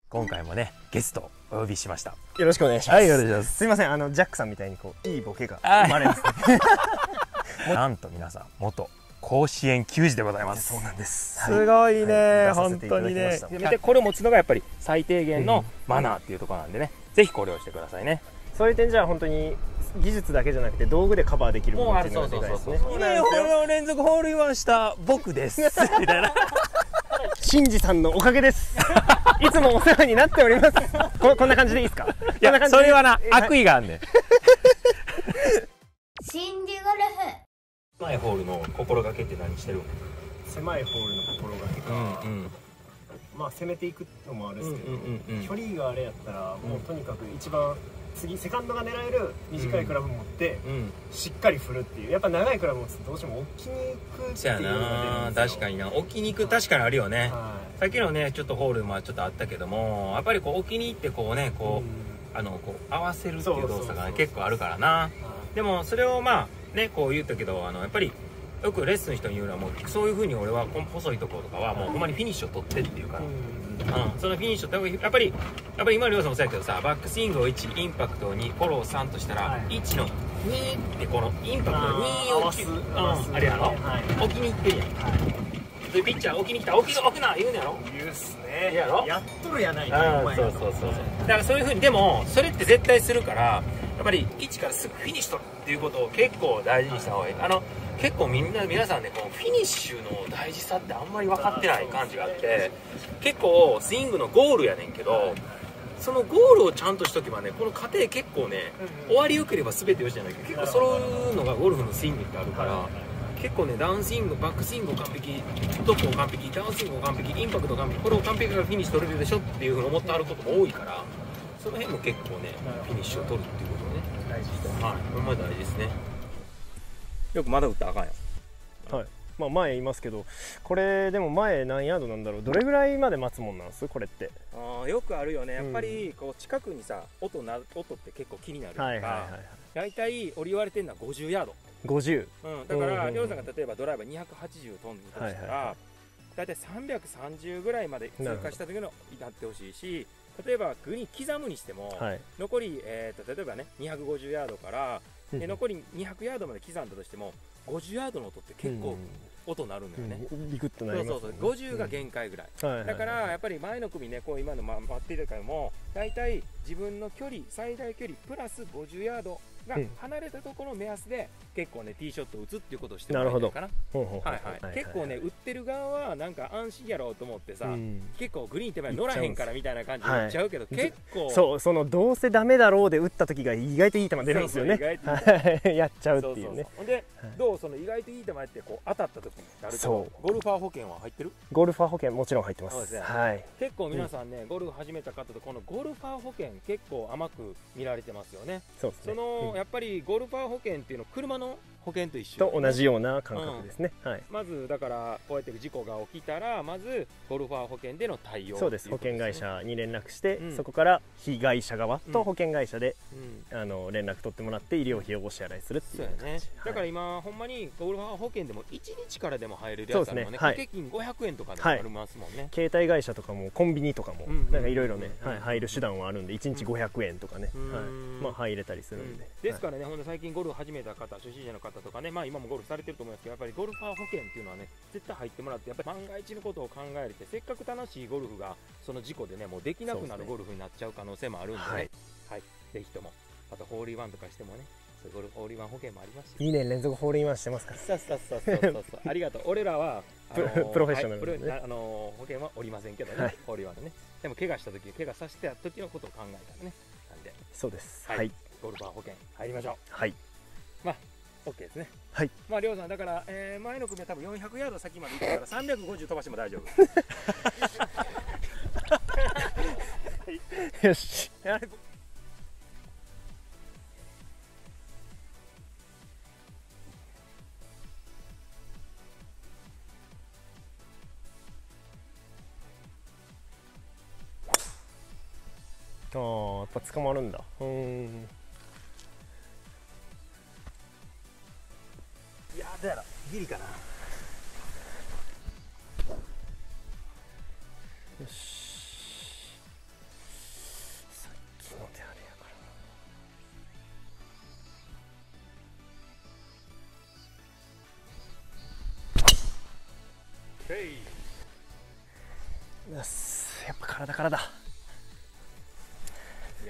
今回もねゲストをお呼びしました。 よろしくお願いします。 はい、お願いします。 すいません、ジャックさんみたいにこういいボケが生まれますね。 なんと皆さん元甲子園球児でございます。 そうなんです。 すごいね、本当にね。 でこれを持つのがやっぱり最低限のマナーっていうところなんでね、ぜひ考慮してくださいね。 そういう点じゃ本当に技術だけじゃなくて道具でカバーできるものっていうのがでかいですね。 2年連続ホールインワンした僕ですみたいな。 新次さんのおかげです。いつもお世話になっております。こんな感じでいいですか？ いや、それはな、悪意があんねん。 新次ゴルフ。 狭いホールの心がけって何してる？ 狭いホールの心がけか。まあ攻めていくのもあるんですけど、距離があれやったらもうとにかく一番次セカンドが狙える短いクラブ持ってしっかり振るっていう。やっぱ長いクラブ持つとどうしても置きに行くっていうのが出るんですよ。 確かにな、置きに行く確かにあるよね。さっきのねちょっとホールもちょっとあったけども、やっぱりこう置きに行ってこうねこう合わせるっていう動作が結構あるからな。でもそれをまあねこう言ったけど、やっぱりよくレッスンの人に言うのはもうそういう風に俺は細いところとかはもうほんまにフィニッシュを取ってっていうから。そのフィニッシュってやっぱり今の亮さんもそうやけどさ、バックスイングを1、インパクトを2、フォロー3としたら1の2ってこのインパクトの2をあれやろ、置きにいってるやん。でピッチャー置きに来た、置くな言うのやろ。 言うっすね。 やろ、 やっとるやないか。そうだからそういう風に、でもそれって絶対するから、やっぱり1からすぐフィニッシュっていうことを結構大事にした方がいい。結構皆さんねこのフィニッシュの大事さってあんまり分かってない感じがあって、結構スイングのゴールやねんけど、そのゴールをちゃんとしとけばね、この過程結構ね、終わりよければ全てよしじゃないけど、結構揃うのがゴルフのスイングってあるから、結構ねダウンスイング、バックスイングを完璧、トップを完璧、ダウンスイングを完璧、インパクトを完璧、これを完璧からフィニッシュ取れるでしょっていうふうに思ってあることも多いから、その辺も結構ねフィニッシュを取るっていうことをね大事です。はい、ほんまに大事ですね。よくまだ打ったらあかんやん。 はい。まあ前言いますけど、これでも前何ヤードなんだろう。どれぐらいまで待つもんなんですこれって？ よくあるよね。やっぱりこう近くにさ音って結構気になるから、大体俺言われてるのは50ヤード。 50。 だから亮さんが例えばドライバー280飛んでとしたら、大体330ぐらいまで通過した時のになってほしいし、例えばグリーン刻むにしても、残り例えばね250ヤードからで残り200ヤードまで刻んだとしても50ヤードの音って結構音鳴るんだよね。 ビクッとなります。 そう50が限界ぐらい。だからやっぱり前の組ねこう今の待っていたからも大体自分の距離最大距離プラス50ヤードが離れたところの目安で結構ねティーショットを打つっていうことをしてもらえないかな。結構ね打ってる側はなんか安心やろうと思ってさ、結構グリーン手前乗らへんからみたいな感じで打っちゃうけど、結構そのどうせダメだろうで打った時が意外といい球出るんですよね。やっちゃうっていうね。 でどうその意外といい球やってこう当たった時になるとゴルファー保険は入ってる？ ゴルファー保険もちろん入ってます。 結構皆さんねゴルフ始めた方とこのゴルファー保険結構甘く見られてますよね。そのやっぱりゴルファー保険っていうのは車の保険と一緒と同じような感覚ですね。 まずだからこうやって事故が起きたらまずゴルファー保険での対応。 そうです。保険会社に連絡して、そこから被害者側と保険会社で連絡取ってもらって医療費をお支払いするっていう感じ。 だから今ほんまにゴルファー保険でも1日からでも入れるやつあるのね。掛け金500円とかでもありますもんね。 携帯会社とかもコンビニとかもなんかいろいろね入る手段はあるんで、1日500円とかねまあ入れたりするんで。 ですからねほんと最近ゴルフ始めた方初心者の方とかね、まあ今もゴルフされてると思いますけど、やっぱりゴルファー保険っていうのはね絶対入ってもらって、やっぱり万が一のことを考えてせっかく楽しいゴルフがその事故でねもうできなくなるゴルフになっちゃう可能性もあるんでね、ぜひともあとホールインワンとかしてもねゴルフホールインワン保険もありますし、 2年連続ホールインワンしてますから。 そうありがとう。俺らはプロフェッショナルで保険はおりませんけどね、ホールインワンでね。でも怪我した時怪我させてた時のことを考えたらね、なんでそうです。 ゴルファー保険入りましょう。まあ OK ですね。まあ亮さんだから、前の組は多分400ヤード先まで行ったから350飛ばしても大丈夫。 よし。やっぱ捕まるんだ。 いやどうやろギリかな。 よし。 よし、やっぱ体からだ。 いや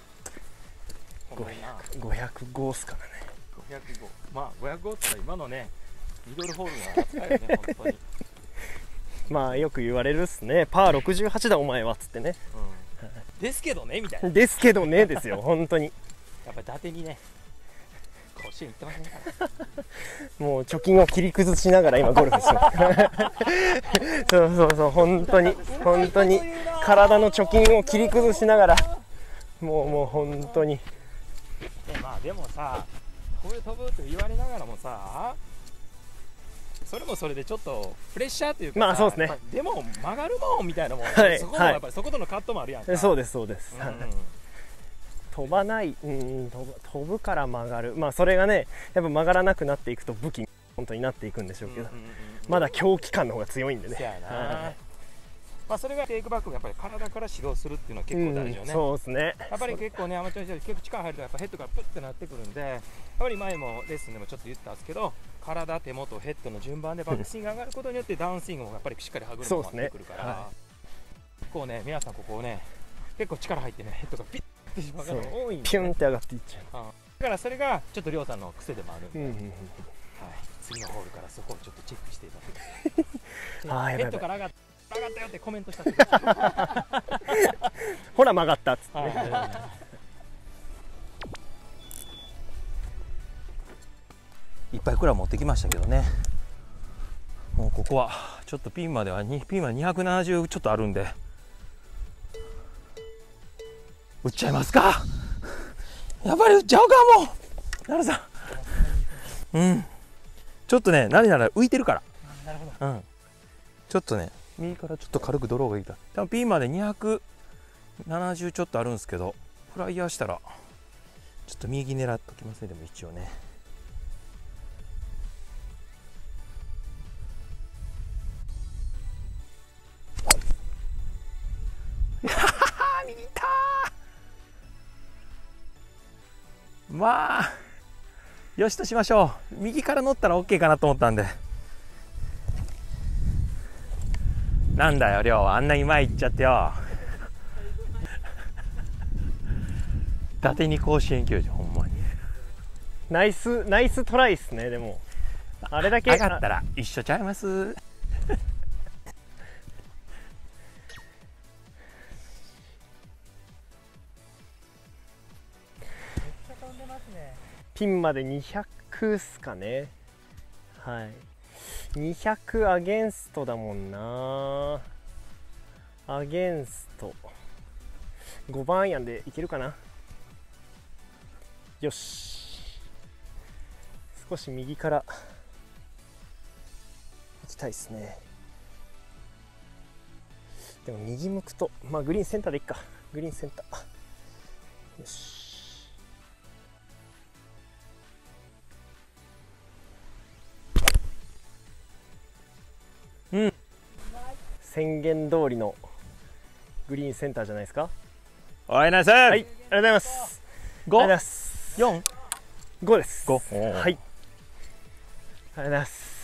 505っすからね。 505、まあ505って今のねミドルホールが使えるね本当に。 まあよく言われるっすね、パー68だお前はっつってね、 ですけどねみたいな。 ですけどねですよ本当に。 やっぱり伊達にね甲子園行ってませんからもう貯金を切り崩しながら今ゴルフしてますそうそうそう、本当に本当に体の貯金を切り崩しながら、もう本当に。 まあでもさ、飛ぶって言われながらもさ、それもそれでちょっとプレッシャーというかさ、 まあそうですね。 でも曲がるもんみたいなもん、 はいそこもやっぱりそことのカットもあるやんか。 そうですそうです、 うん飛ばない、飛ぶから曲がる、まあそれがねやっぱ曲がらなくなっていくと武器に本当になっていくんでしょうけど、まだ狂気感の方が強いんでね。 そうやな、まあそれがテイクバックがやっぱり体から指導するっていうのは結構大事よね、 そうですね。 やっぱり結構ねアマチュアの人結構力入るとやっぱヘッドがプッてなってくるんで、やっぱり前もレッスンでもちょっと言ったんですけど、体手元ヘッドの順番でバックスイングが上がることによってダウンスイングもやっぱりしっかり歯車が回ってくるから、結構ね皆さんここね結構力入ってねヘッドがピッてしまう方が多いんで、 ピュンって上がっていっちゃう。 だからそれがちょっと亮さんの癖でもあるんで、 うんうんはい、次のホールからそこをちょっとチェックしていただいてヘッドから上がったよってコメントしたってほら曲がったっつって、 いっぱいクラブ持ってきましたけどね、もうここはちょっとピンまではピンまで270ちょっとあるんで打っちゃいますか。やっぱり打っちゃおうか、もう奈良さん、うん、ちょっとね何なら浮いてるから、 なるほど、 うん、ちょっとね右からちょっと軽くドローがいいか、多分ピンまで270ちょっとあるんですけど、フライヤーしたらちょっと右狙っときますね。でも一応ね右行ったー。まあよしとしましょう。右から乗ったら OK かなと思ったんで。なんだよ亮、あんなに前行っちゃってよ。伊達に甲子園球児、ほんまにナイストライっすね。でもあれだけ上がったら一緒ちゃいます。 ピンまで200っすかね。はい、200アゲンストだもんな。アゲンスト5番アイアンでいけるかな。よし、少し右から行きたいですね。でも右向くと、まあグリーンセンターでいっか。グリーンセンター、よし。うん、宣言通りのグリーンセンターじゃないですか。 おいなさい。 はい、ありがとうございます。 5、 5です。 5、 はい、ありがとうございます。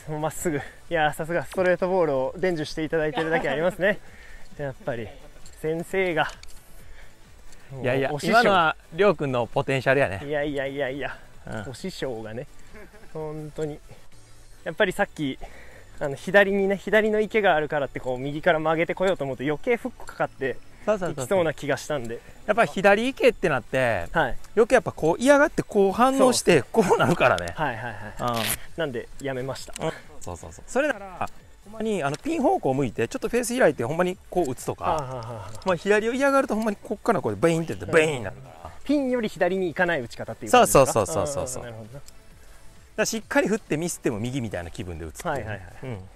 もうまっすぐ、いやさすがストレートボールを伝授していただいてるだけありますね。やっぱり先生が、 いやいや、今のはりょうくんのポテンシャルやね。 いやいやいやいや、お師匠がね、本当にやっぱりさっき左の池があるからってこう右から曲げてこようと思うと余計フックかかっていきそうな気がしたんで、 やっぱり左行けってなって、 はい、 余計やっぱこう嫌がってこう反応してこうなるからね。 はいはいはい、なんでやめました。 そうそうそう。それならほんまにピン方向向いてちょっとフェース開いてほんまにこう打つとか、まあ左を嫌がるとほんまにこっからこうベインってベインになるから、 ピンより左に行かない打ち方っていうことですか。 そうだからしっかり振ってミスっても右みたいな気分で打つっていう。はいはいはい、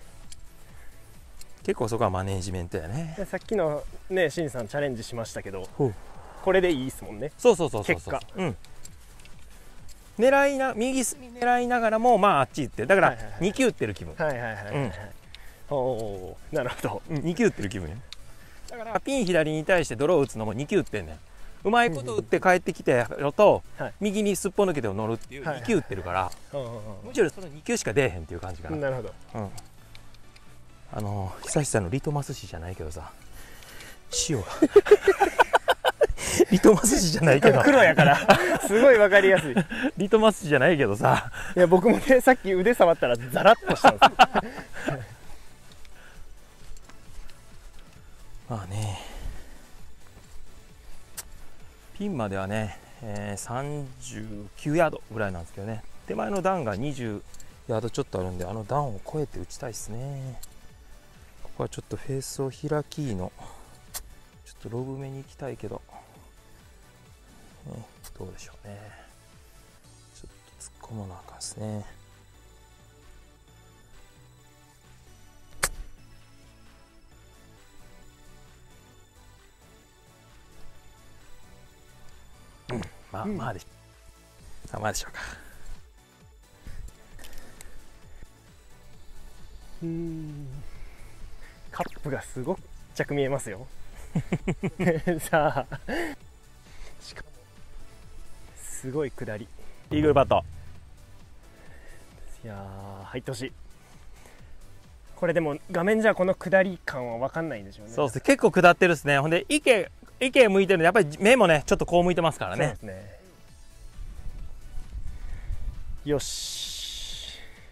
結構そこはマネージメントやね。 でさっきのね、しんさんチャレンジしましたけど、これでいいですもんね。 そう結果、右隅狙いながらもまああっち行って、だから2球打ってる気分。はいはいはい、おお、なるほど、2球打ってる気分や。だからピン左に対してドロー打つのも2球打ってんねん。うまいこと打って帰ってきてのと、右にすっぽ抜けて乗るっていう2球打ってるから、むしろその2球しか出えへんっていう感じかな。なるほど。 久々のリトマス紙じゃないけどさ、塩がリトマス紙じゃないけど黒やからすごいわかりやすい。 リトマス紙じゃないけどさ、 いや僕もね、さっき腕触ったらザラッとしたんですよまあね、ピンまではね、39ヤードぐらいなんですけどね、手前の段が20ヤードちょっとあるんで、あの段を越えて打ちたいですね。ここはちょっとフェースを開きのちょっとロブ目に行きたいけど、ね、どうでしょうね。ちょっと突っ込まなあかんですね。まあまあでしょう。まあでしょうか。 カップがすごくちっちゃく見えますよさあ、しかもすごい下り。 イーグルパット。 いやー、入ってほしい。これでも画面じゃこの下り感は分かんないんでしょうね。 そうですね、結構下ってるですね。ほんで池向いてるんで、やっぱり目もねちょっとこう向いてますからね。 そうですね。よし。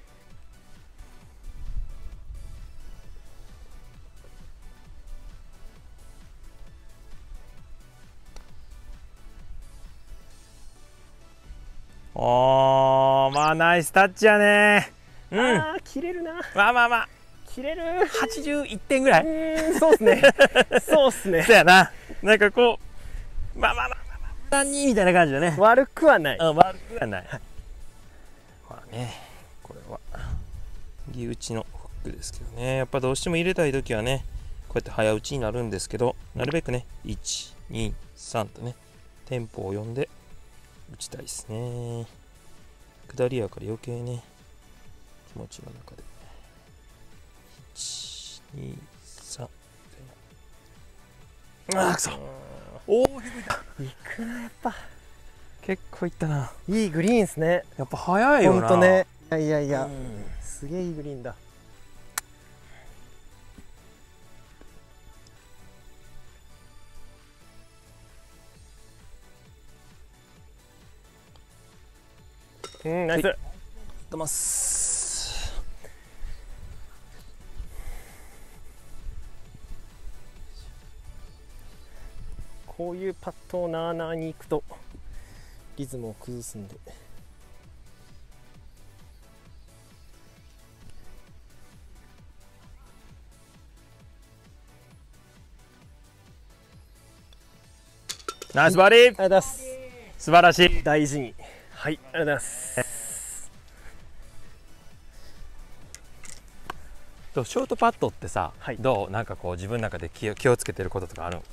おー、まあナイスタッチやね。うん。 あー、切れるな。 まあまあまあ。 切れる。 81点ぐらい。 そうっすね。そうっすね。 そうやな。なんかこう、まあまあまあまあまあ、何みたいな感じだね。 悪くはない。 悪くはない。まあね、これは木打ちのフックですけどね。やっぱどうしても入れたいときはね、こうやって早打ちになるんですけど、なるべくね、1、2、3とね、テンポを読んで打ちたいですね。下りやから余計ね、気持ちの中で。1、2、3。ああ、くそ。おお、低いた。 いくな、やっぱ。 結構いったな。 いいグリーンですね。 やっぱ早いよな。 ほんとね。いやいや、すげえいいグリーンだ。ナイス。 とます。 こういうパットをなあなあに行くとリズムを崩すんで。 ナイスバーディー。 ありがとうございます。 素晴らしい。 大事に。はい、ありがとうございます。 ショートパットってさ、 はい、 どう、なんかこう自分の中で気をつけてることとかある？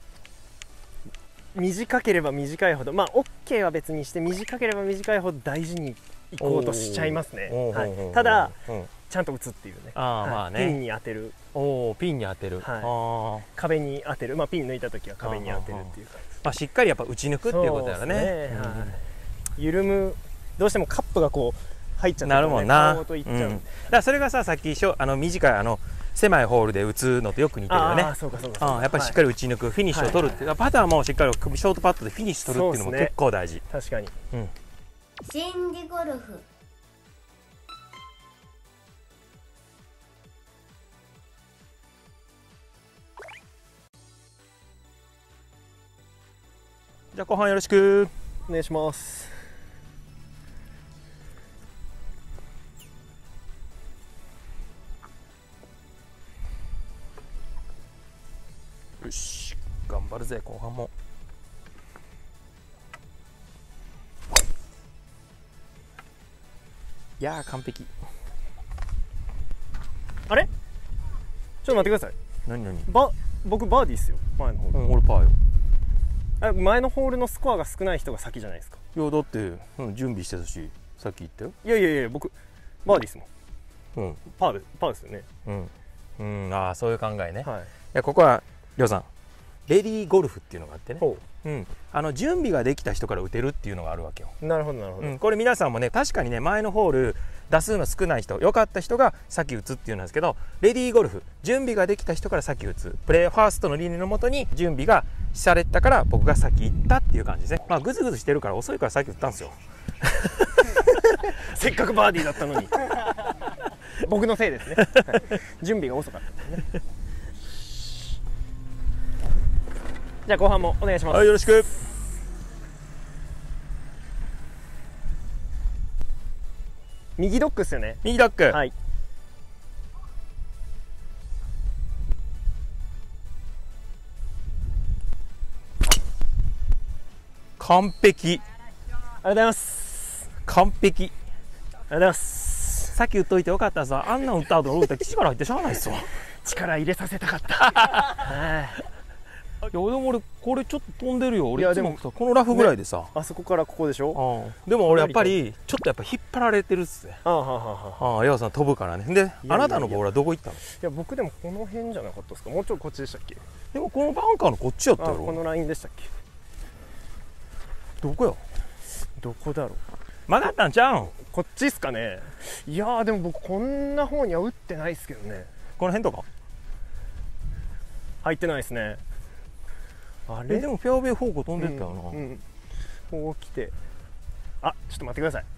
短ければ短いほど、まあ OK は別にして、短ければ短いほど大事にいこうとしちゃいますね。はい、ただ、ちゃんと打つっていうね。 まあね、 ピンに当てる。 ピンに当てる。 壁に当てる。まあピン抜いた時は壁に当てるっていうか。 まあしっかりやっぱ打ち抜くっていうことやね。 緩む、どうしてもカップがこう入っちゃって、 なるもんな。 だからそれがさ、さっき短い狭いホールで打つのとよく似てるよね。やっぱりしっかり打ち抜く、フィニッシュを取るっていう、パターもしっかりショートパットでフィニッシュ取るっていうのも結構大事。 確かに。 心理ゴルフ。 じゃあ後半よろしくお願いします。 よし、頑張るぜ後半も。いやー完璧。 あれ、ちょっと待ってください。 何僕バーディーっすよ、前のホール。 俺パーよ。 前のホールのスコアが少ない人が先じゃないですか。 いやだって、準備してたし、さっき言ったよ。 いや僕バーディーっすもん。パーですよね。 ああそういう考えね。 はい。 いやここはりょうさん、 レディーゴルフっていうのがあってね、 ほ準備ができた人から打てるっていうのがあるわけよ。 う。なるほどなるほど。 これ皆さんもね、確かにね、前のホール打数の少ない人、良かった人が先打つっていうんですけど、レディーゴルフ、準備ができた人から先打つ、プレーファーストの理念のもとに準備がされたから僕が先行ったっていう感じですね。まあグズグズしてるから遅いから先打ったんですよ。 せっかくバーディーだったのに僕のせいですね、はい、準備が遅かったですね。じゃあ後半もお願いします。 はい、よろしく。 右ドッグっすよね。 右ドッグ、 はい。 完璧。 ありがとうございます。 完璧。 ありがとうございます。 さっき打っといてよかったさ。あんなん打った後の打ったら力入ってしゃあないっすわ。 力入れさせたかった。はい。 いやでも俺これちょっと飛んでるよ。俺いやいつもさこのラフぐらいでさ、 あそこからここでしょ。 でも俺やっぱりちょっとやっぱ引っ張られてるっすね。岩尾さん飛ぶからね。であなたのボールはどこ行ったの？ いや僕でもこの辺じゃなかったですか。もうちょいこっちでしたっけ。 でもこのバンカーのこっちやったやろ。 このラインでしたっけ。 どこよ。 どこだろう。 曲がったんちゃうん？ こっちっすかね。いやーでも僕こんな方には打ってないですけどね。 この辺とか入ってないですね。あれでもフェアウェイ方向飛んでったよな。 こう来て、あ、ちょっと待ってください。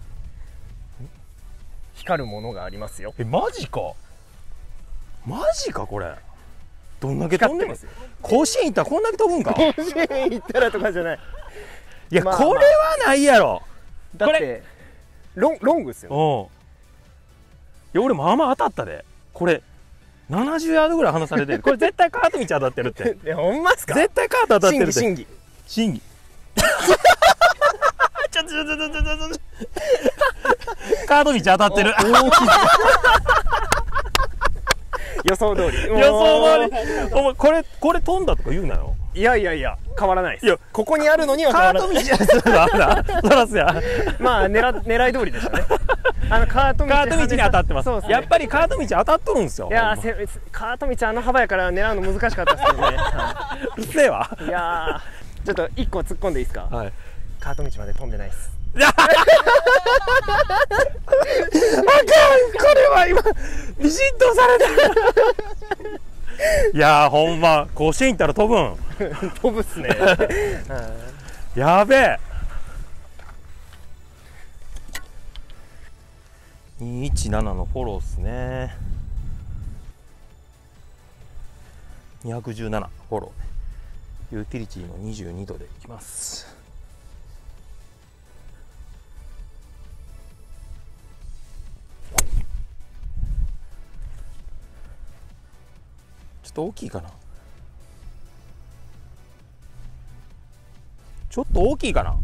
光るものがありますよ。 マジか。マジかこれ。どんだけ飛んでます？甲子園行ったらこんだけ飛ぶんか。 甲子園行ったらとかじゃない。 いや、これはないやろ。 だってロングっすよ。 いや俺まあまあ当たったで。これ70ヤードぐらい離されてる。これ絶対カート道当たってるって。 いやほんまっすか。 絶対カート当たってるって。 審議カート道当たってる。 予想通り。 予想通り。お前これ飛んだとか言うなよ。 いや変わらないです。いやここにあるのには変わらない。 カート道やそらすや。 まあ狙い通りでしたね。カート道に当たってます。やっぱりカート道当たっとるんですよ。 いやカート道あの幅やから狙うの難しかったですけどね。 うっせえわ。 いやちょっと1個突っ込んでいいですか。 はい。 カート道まで飛んでないです。 あかん、これは今ビシッとされてる。いやーほんま甲子園行ったら飛ぶん。 飛ぶっすね。 やべえ。217のフォローっすね。217フォロー。ユーティリティの22度でいきます。ちょっと大きいかな。ちょっと大きいかな。あり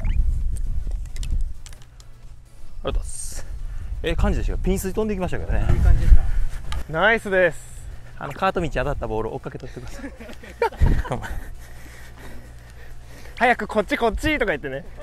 がとうございます。感じでしたよ。ピン筋飛んできましたけどね。いい感じですか。 ナイスです。 カート道当たったボールを追っかけとってください。 早くこっちとか言ってね。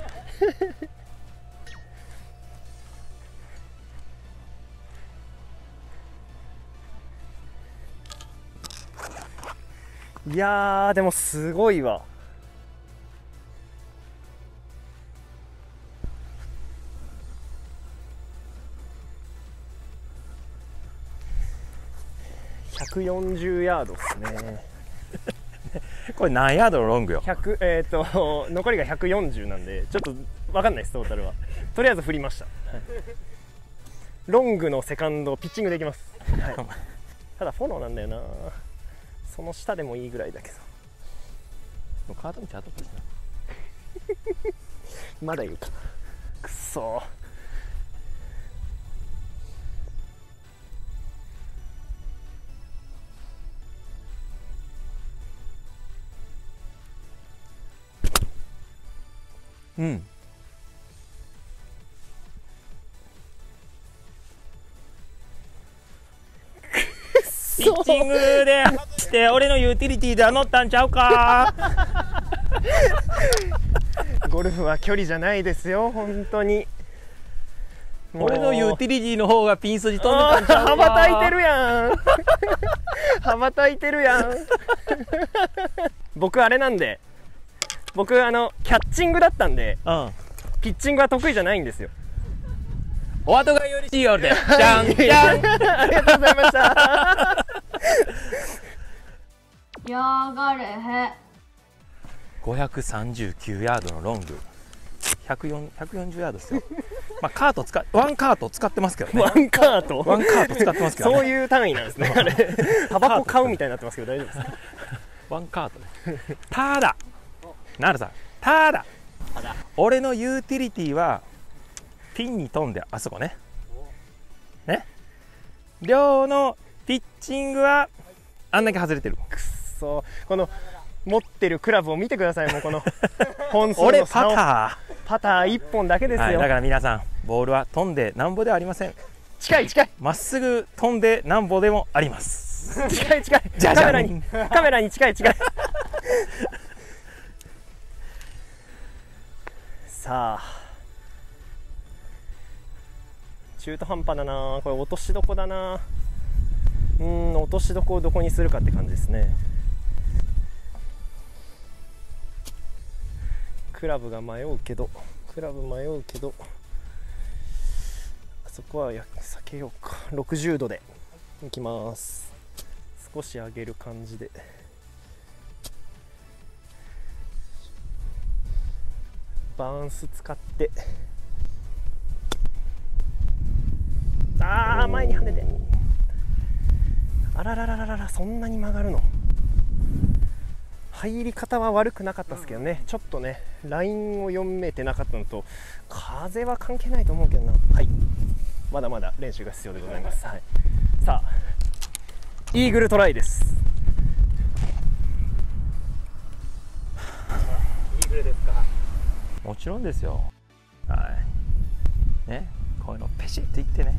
いやーでもすごいわ。140ヤードですね。 これ何ヤードのロングよ。 残りが140なんでちょっと分かんないですトータルは。とりあえず振りました。ロングのセカンドピッチングできます。はい、ただフォローなんだよな。その下でもいいぐらいだけど。 カート道当たったしな。 まだいるか。くそうん。ピッチングでして俺のユーティリティでは乗ったんちゃうか。 ゴルフは距離じゃないですよ本当に。 俺のユーティリティの方がピン筋飛んでたんちゃうか。 羽ばたいてるやん。羽ばたいてるやん。 僕あれなんで、僕キャッチングだったんで、 うん。 ピッチングは得意じゃないんですよ。 お後がよろしいようで。じゃんじゃん。 ありがとうございました。 やがれへ。 539ヤードのロング。140ヤードですよ。まあカートワンカート使ってますけどね。 ワンカート。 ワンカート使ってますけどね。 そういう単位なんですね。あれ、タバコ買うみたいになってますけど大丈夫ですか。 ワンカートね。ただ、なるさん、ただ、俺のユーティリティはピンに飛んであそこね。ね。亮のピッチングはあんだけ外れてる。 くっそ、この持ってるクラブを見てください。もうこの本数俺の差を。 パター1本だけですター、はい、 よ。 だから皆さんボールは飛んでなんぼではありません。 近い近いまっすぐ飛んでなんぼでもあります。 近い近い。 じゃじゃんカメラに近い近い。さあ、中途半端だな。これ落としどこだな。落としどこをどこにするかって感じですね。クラブ迷うけど、あそこは避けようか。60度でいきます。少し上げる感じで。バウンス使って、あー、前に跳ねて、あらららららら、そんなに曲がるの。入り方は悪くなかったですけどね、ちょっとねラインを読めてなかったのと、風は関係ないと思うけどな。はい、まだまだ練習が必要でございます。はい、さあイーグルトライです。イーグルですか。 もちろんですよ。はいね、こういうのペシッといってね、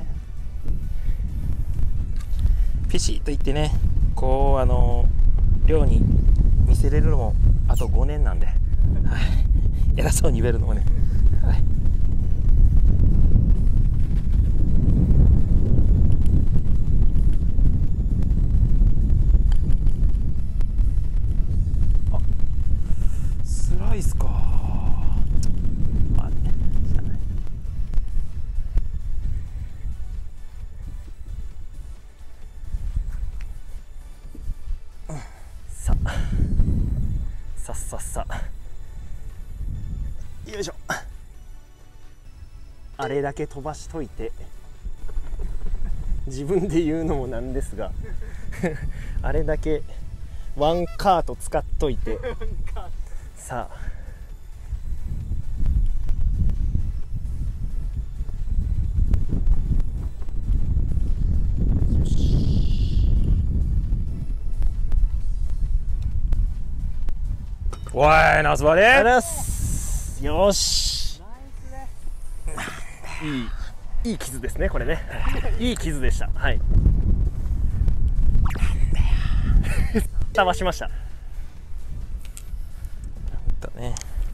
ピシッといってね、こう寮に見せれるのもあと5年なんで、はい、偉そうに言えるのもね、はい、あ、スライスか。まあね、しゃあない。さあよいしょ。あれだけ飛ばしといて自分で言うのもなんですがあれだけワンカート使っといて、さあおい、ナイスバーデー。 よし、いい傷ですねこれね。いい傷でした。はい、飛ばしました。 だね、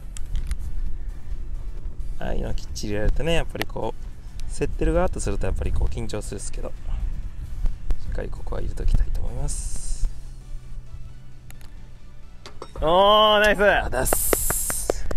ああいうのきっちりやるとね、やっぱりこう競ってる側とするとやっぱりこう緊張するんですけど、しっかりここは入れときたいと思います。 おー、ナイス。 あだす。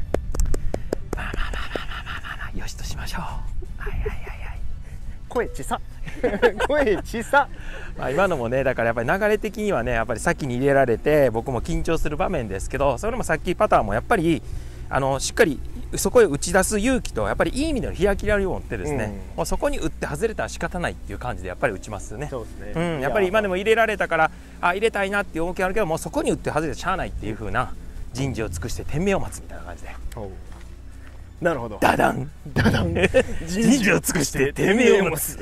まあよしとしましょう。はいはいはいはい。 声小さ声小さ。 まあ今のもね、だからやっぱり流れ的にはね、やっぱり先に入れられて僕も緊張する場面ですけど、それもさっきパターンもやっぱりしっかりそこへ打ち出す勇気と、やっぱりいい意味での開き直りを持ってですね、もうそこに打って外れたら仕方ないっていう感じでやっぱり打ちますよね。 そうですね、 やっぱり今でも入れられたから入れたいなっていう思いがあるけど、もうそこに打って外れてしゃあないっていう風な人事を尽くして天命を待つみたいな感じで、 なるほど、 ダダン人事を尽くして天命を待つ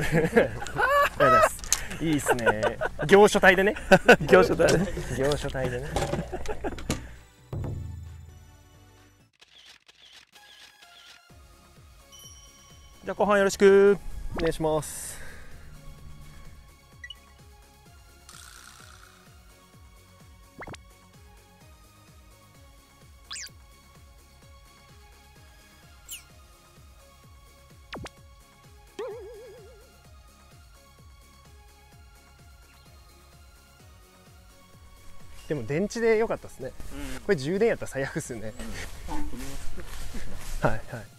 いいですね。業所帯でね業所帯でね業所帯でね。 じゃあ後半よろしくお願いします。 でも電池で良かったですね、これ充電やったら最悪ですよね、はいはい。